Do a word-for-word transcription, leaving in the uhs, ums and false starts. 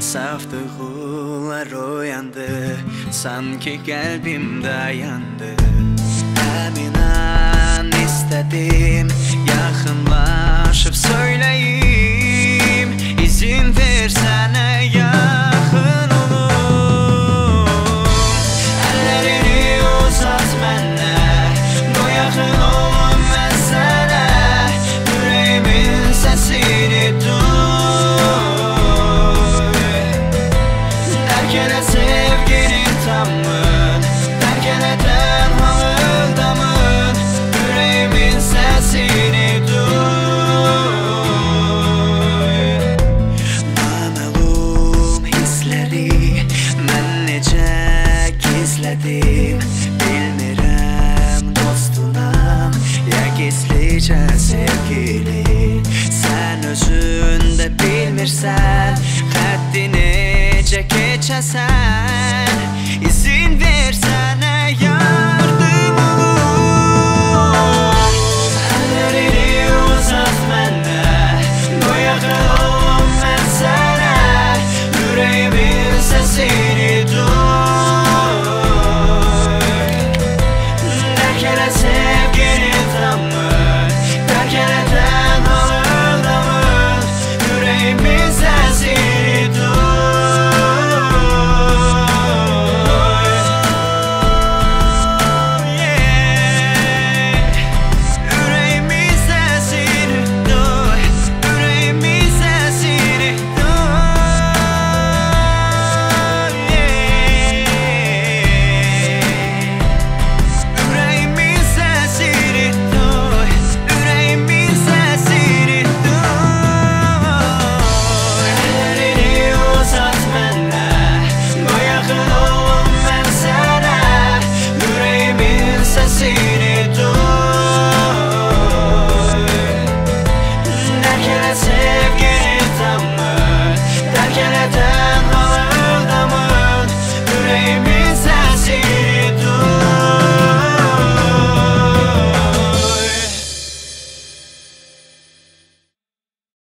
Saf duygular uyandı, sanki kalbim dayandı. Emin an istedim, yakınlaşıp söyleyeyim. İzin versene yakın olum. Ellerini uzat bana, bu yakın olum mesele. Yüreğimin sesini duy. Terk sevginin tamın, terk eden havıldamın. Yüreğimin sesini duy. Naməlum hisleri mən necə gizlədim, bilmirəm dostunam ya gizlicə sevgili. Sen özün de bilmirsən, xətti necə keçəsən.